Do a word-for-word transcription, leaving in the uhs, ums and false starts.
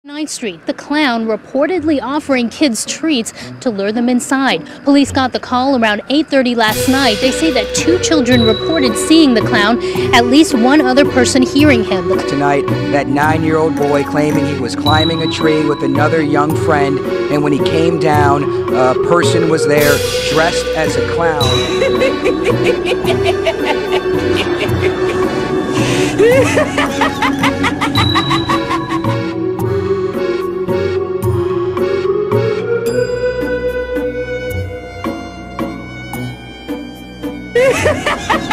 ninth Street, the clown reportedly offering kids treats to lure them inside. Police got the call around eight thirty last night. They say that two children reported seeing the clown, at least one other person hearing him. Tonight, that nine-year-old boy claiming he was climbing a tree with another young friend, and when he came down, a person was there dressed as a clown. Ha ha ha!